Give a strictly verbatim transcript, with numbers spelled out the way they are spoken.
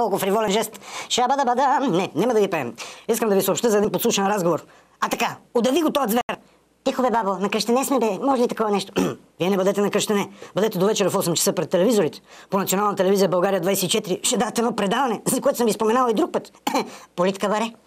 толкова фриволен жест. Шабада-бада. Не, няма да ви пеем. Искам да ви съобща за един подслушан разговор. А така, удави го този звер. Тихо бе, бабо, на къщене сме бе. Може ли такова нещо? Вие не бъдете на къщене. Бъдете до вечера в осем часа пред телевизорите. По национална телевизия България двайсет и четири ще дадат едно предаване, за което съм ви споменала и друг път. Политика баре.